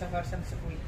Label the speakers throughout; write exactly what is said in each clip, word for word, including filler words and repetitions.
Speaker 1: sa version Squeaky.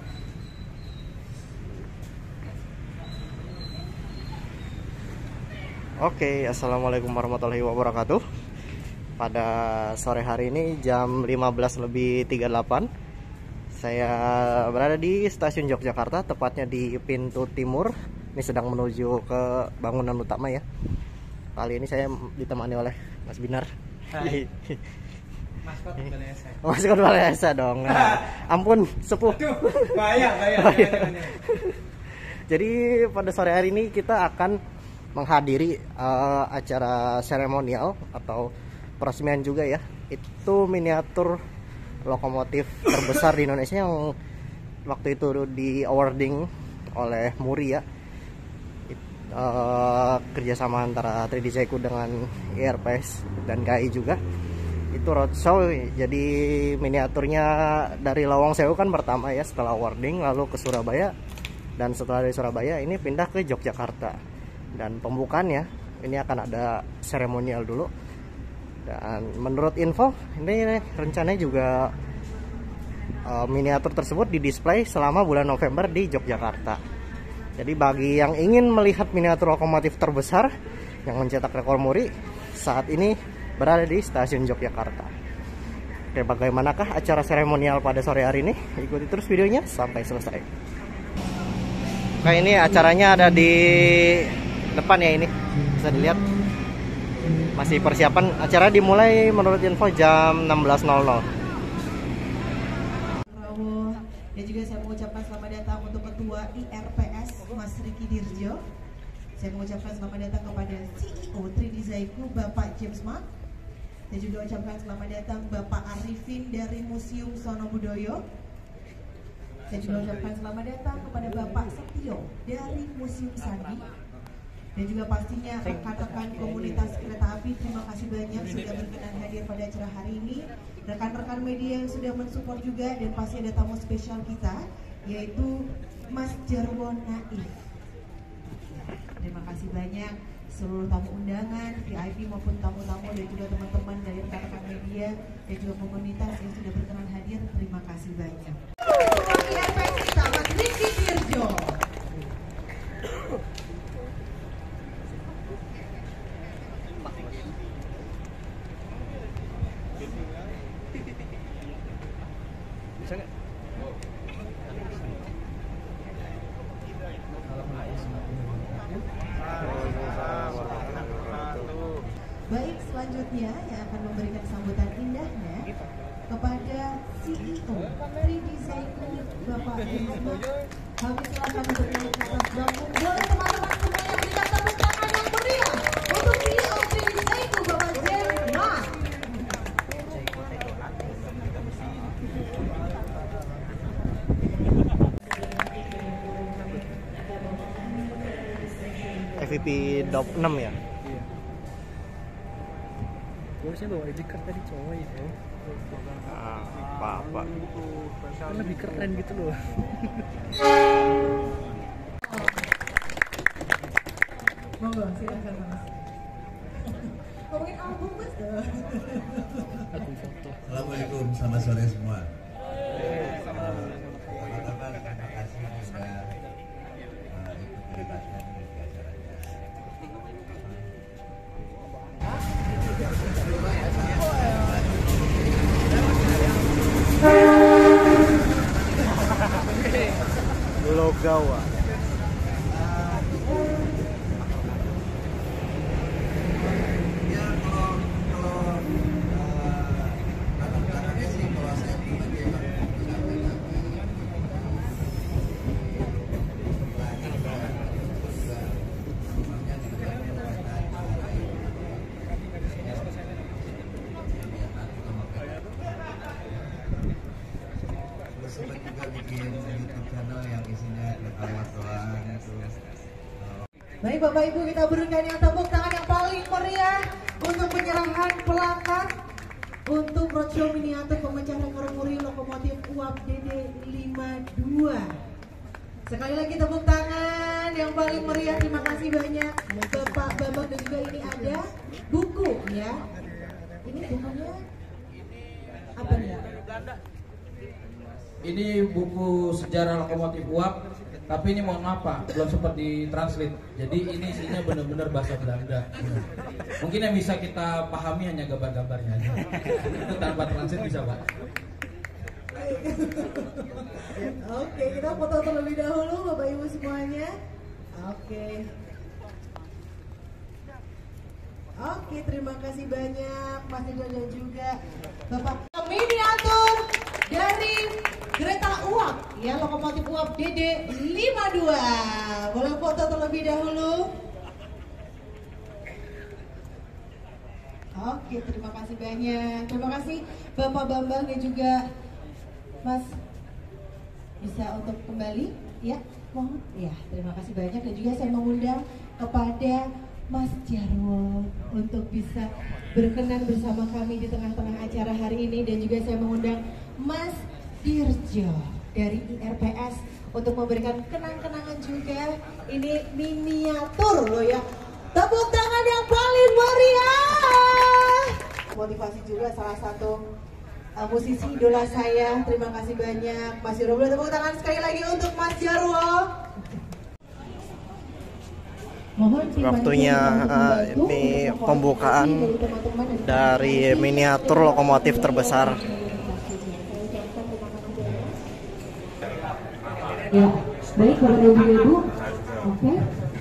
Speaker 2: Oke, assalamualaikum warahmatullahi wabarakatuh. Pada sore hari ini jam lima belas lebih tiga puluh delapan, saya berada di stasiun Yogyakarta, tepatnya di pintu timur. Ini sedang menuju ke bangunan utama ya. Kali ini saya ditemani oleh Mas Binar.
Speaker 1: Hai. Maskot Balai Esa.
Speaker 2: Maskot Balai Esa dong. Nah, ampun, sepuh.
Speaker 1: Aduh, bahaya, bahaya, bahaya, bahaya.
Speaker 2: Jadi pada sore hari ini kita akan menghadiri uh, acara seremonial atau peresmian juga ya. Itu miniatur lokomotif terbesar di Indonesia yang waktu itu di awarding oleh Muri ya. Uh, kerjasama antara tiga D Seiku dengan I R P S dan K A I juga. Itu roadshow, jadi miniaturnya dari Lawang Sewu kan pertama ya, setelah awarding lalu ke Surabaya, dan setelah dari Surabaya ini pindah ke Yogyakarta. Dan pembukaannya ini akan ada seremonial dulu. Dan menurut info ini rencananya juga uh, miniatur tersebut didisplay selama bulan November di Yogyakarta. Jadi bagi yang ingin melihat miniatur lokomotif terbesar yang mencetak rekor Muri, saat ini berada di stasiun Yogyakarta. Oke, bagaimanakah acara seremonial pada sore hari ini? Ikuti terus videonya sampai selesai. Oke, ini acaranya ada di depan ya, ini bisa dilihat. Masih persiapan, acara dimulai menurut info jam enam belas nol nol.
Speaker 3: Dan juga saya mengucapkan selamat datang untuk Ketua I R P S Mas Riki Dirjo. Saya mengucapkan selamat datang kepada C E O tiga D Seiku Bapak James Mark. Dan juga ucapkan selamat datang Bapak Arifin dari Museum Sono Budoyo. Saya juga ucapkan selamat datang kepada Bapak Setio dari Museum Sandi. Dan juga pastinya rekan-rekan komunitas kereta api, terima kasih banyak sudah berkenan hadir pada acara hari ini. Rekan-rekan media yang sudah mensupport juga, dan pasti ada tamu spesial kita, yaitu Mas Jarwo Naif. Terima kasih banyak seluruh tamu undangan, V I P maupun tamu-tamu, dan juga teman-teman dari rekan-rekan media dan juga komunitas yang sudah berkenan hadir. Terima kasih banyak. I R P S kita, Mas Riki Dirjo. Baik, selanjutnya yang akan memberikan sambutan indahnya kepada C E O tiga D Seiku Bapak James Mark. Kami silakan untuk naik ke atas panggung. Boleh teman-teman semuanya berikan tepuk tangan yang meriah untuk C E O tiga D Seiku Bapak James Mark.
Speaker 2: F V P Dop enam ya.
Speaker 1: Harusnya bawa I D card tadi cowok itu.
Speaker 2: Ah, apa-apa.
Speaker 1: Kan lebih keren gitu loh.
Speaker 3: Monggo, silakan Mas. Ngomongin album Mas.
Speaker 1: Aku foto.
Speaker 4: Assalamualaikum, selamat sore semua. Pertama-tama terima kasih sudah uh, ikut terlibatkan di acaranya.
Speaker 2: Logawa.
Speaker 4: Ya kalau kalau belakangnya sih kalau saya pribadi emang sempat juga bikin YouTube channel yang isinya lewat doang itu.
Speaker 3: Baik Bapak Ibu, kita berikan yang tepuk tangan yang paling meriah untuk penyerahan pelakat untuk roadshow miniatur pemecah rekor Muri lokomotif U A P D D lima dua. Sekali lagi tepuk tangan yang paling meriah. Terima kasih banyak Bapak Bambang, dan juga ini ada buku ya. Ini bukunya apa nih?
Speaker 5: Ini buku sejarah lokomotif uap, tapi ini mohon maaf Pak, belum sempat ditranslate. Jadi ini isinya benar-benar bahasa Belanda. Mungkin yang bisa kita pahami hanya gambar-gambarnya aja. Itu tanpa translate bisa Pak.
Speaker 3: Oke, kita foto terlebih dahulu Bapak Ibu semuanya. Oke. Oke, terima kasih banyak Mas Ido dan juga Bapak. Miniatur dari kereta uap ya, lokomotif uap D D lima dua. Boleh foto terlebih dahulu. Oke, terima kasih banyak. Terima kasih Bapak Bambang dan juga Mas, bisa untuk kembali ya, mohon ya, terima kasih banyak. Dan juga saya mengundang kepada Mas Jarwo untuk bisa berkenan bersama kami di tengah-tengah acara hari ini. Dan juga saya mengundang Mas Dirjo dari I R P S untuk memberikan kenang-kenangan juga. Ini miniatur loh ya. Tepuk tangan yang paling meriah. Motivasi juga salah satu uh, musisi idola saya. Terima kasih banyak Mas Jarwo. Boleh tepuk tangan sekali lagi untuk Mas Jarwo.
Speaker 2: Waktunya uh, ini pembukaan dari miniatur lokomotif terbesar.
Speaker 3: Ya, baik Bapak dan Ibu. Oke.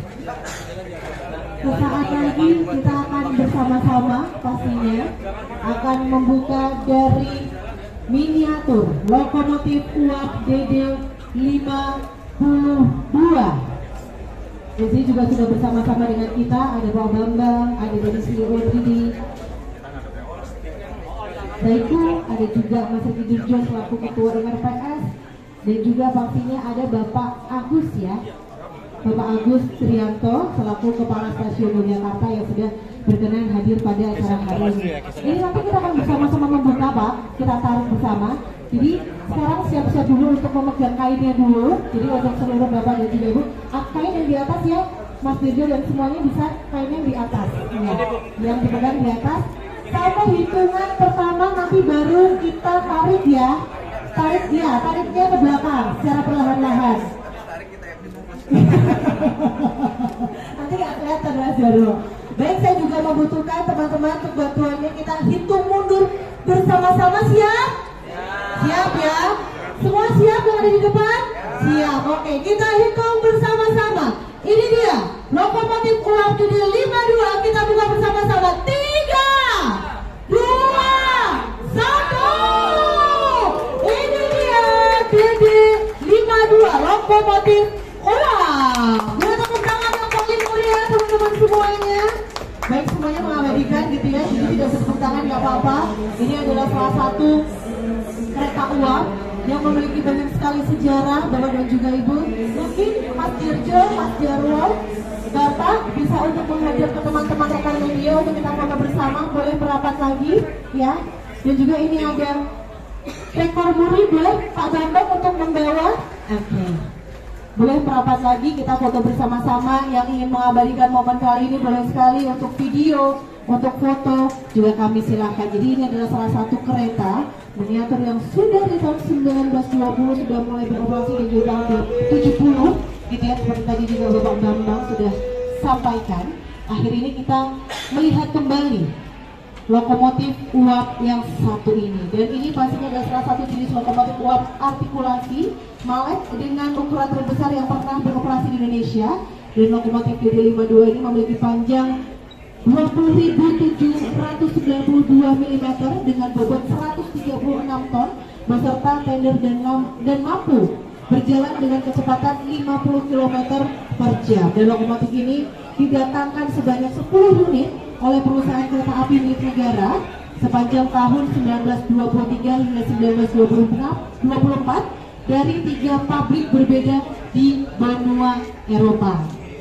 Speaker 3: Sesaat lagi kita akan bersama-sama pastinya akan membuka dari miniatur lokomotif uap D D lima puluh dua. Di sini juga sudah bersama-sama dengan kita, ada Pak Bambang, ada dari C E O tiga D Zaiku, ada juga Mas Riki Dirjo selaku Ketua I R P S, dan juga pastinya ada Bapak Agus ya, Bapak Agus Trianto selaku Kepala Stasiun Yogyakarta yang sudah berkenan hadir pada acara hari ini. Ini nanti kita akan bersama-sama membuka Pak, kita tarik bersama. Jadi sekarang siap-siap dulu untuk memegang kainnya dulu. Jadi untuk seluruh Bapak dan juga Ibu, kain yang di atas ya, Mas Dirjo dan semuanya bisa kainnya di atas. Ya, yang dipegang di atas. Sampai hitungan pertama nanti baru kita tarik ya. Tarik ya, tariknya ke belakang secara perlahan-lahan. Nanti nggak kelihatan Mas Jarwo. Baik, saya juga membutuhkan teman-teman untuk bantuannya. Kita hitung mundur bersama-sama, siap? Siap ya? Semua siap yang ada di depan? Siap, oke, kita hitung bersama-sama. Ini dia, lokomotif uap D D lima dua, kita buka bersama-sama. Tiga, dua, satu. Ini dia D D lima dua, lokomotif uap. Boleh tepuk tangan yang paling mulia teman-teman semuanya. Baik, semuanya mengabadikan gitu ya, jadi tidak tepuk tangan nggak apa-apa. Ini adalah salah satu kereta uap yang memiliki banyak sekali sejarah, Bapak dan juga Ibu. Mungkin Mas Dirjo, Mas Jarwo, Bapak bisa untuk menghadir ke teman-teman rekan media untuk kita foto bersama. Boleh merapat lagi ya. Dan juga ini ada rekor muri, boleh Pak Bambang untuk membawa. Oke, okay. Boleh merapat lagi, kita foto bersama-sama. Yang ingin mengabadikan momen kali ini boleh sekali untuk video, untuk foto juga kami silahkan. Jadi ini adalah salah satu kereta miniatur yang sudah di tahun seribu sembilan ratus dua puluh sudah mulai beroperasi dan juga tahun tujuh puluh gitu ya, seperti tadi juga Bapak Bambang sudah sampaikan. Akhir ini kita melihat kembali lokomotif uap yang satu ini, dan ini pastinya adalah salah satu jenis lokomotif uap artikulasi Malek dengan ukuran terbesar yang pernah beroperasi di Indonesia. Dan lokomotif D D lima dua ini memiliki panjang dua puluh ribu tujuh ratus sembilan puluh dua milimeter dengan bobot seratus tiga puluh enam ton beserta tender dan, dan mampu berjalan dengan kecepatan lima puluh kilometer per jam. Dan lokomotif ini didatangkan sebanyak sepuluh unit oleh perusahaan kereta api milik negara sepanjang tahun seribu sembilan ratus dua puluh tiga hingga seribu sembilan ratus dua puluh empat dari tiga pabrik berbeda di benua Eropa.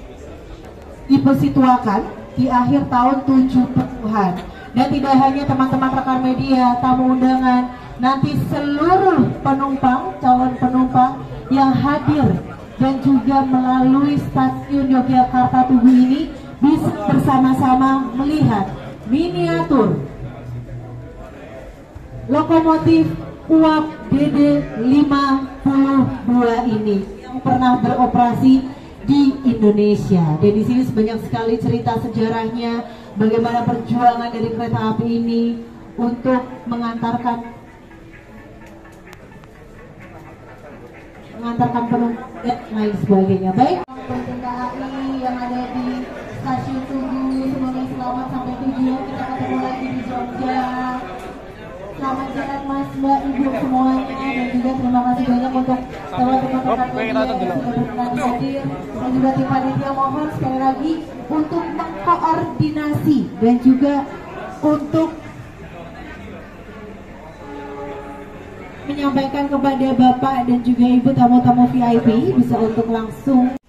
Speaker 3: Dipersituakan di akhir tahun tujuh puluhan. Dan tidak hanya teman-teman rekan media, tamu undangan, nanti seluruh penumpang, calon penumpang yang hadir dan juga melalui stasiun Yogyakarta Tugu ini bisa bersama-sama melihat miniatur lokomotif U A P D D lima puluh dua ini yang pernah beroperasi di Indonesia. Dan di sini banyak sekali cerita sejarahnya, bagaimana perjuangan dari kereta api ini untuk mengantarkan mengantarkan penumpang dan lain sebagainya. Baik, P T K A I yang ada di stasiun Tugu, semoga selamat sampai tujuan. Kita ketemu lagi di Jogja. Selamat jalan Mas, Mbak, Ibu semuanya, dan juga terima kasih banyak untuk teman-teman rekan media yang sudah berkenan hadir, dan juga tim panitia. Mohon sekali lagi untuk mengkoordinasi dan juga untuk menyampaikan kepada Bapak dan juga Ibu tamu-tamu V I P bisa untuk langsung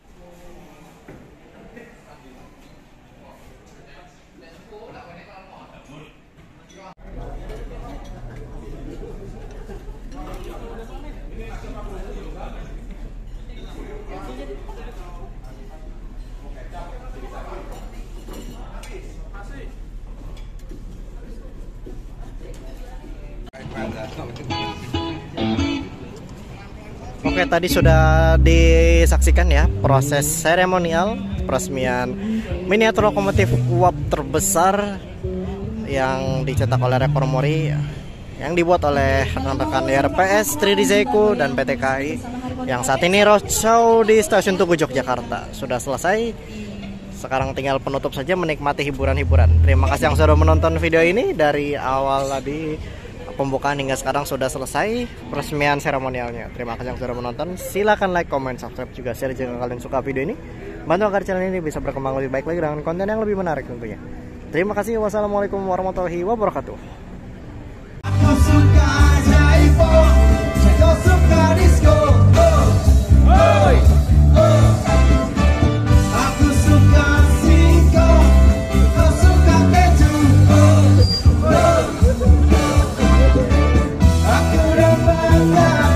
Speaker 2: Oke, tadi sudah disaksikan ya proses seremonial peresmian miniatur lokomotif uap terbesar yang dicetak oleh Rekor Mori, yang dibuat oleh rekan-rekan I R P S, tiga D Zaiku, dan P T K A I, yang saat ini roadshow di Stasiun Tugu Yogyakarta sudah selesai. Sekarang tinggal penutup saja, menikmati hiburan-hiburan. Terima kasih yang sudah menonton video ini dari awal tadi pembukaan hingga sekarang sudah selesai peresmian seremonialnya. Terima kasih yang sudah menonton. Silahkan like, comment, subscribe, juga share jika kalian suka video ini. Bantu agar channel ini bisa berkembang lebih baik lagi dengan konten yang lebih menarik tentunya. Terima kasih. Wassalamualaikum warahmatullahi wabarakatuh.
Speaker 6: Aku suka jaipo, aku suka disco. Oh, oh, oh. Aku suka singkong, aku suka keju. Oh, oh. Aku dapat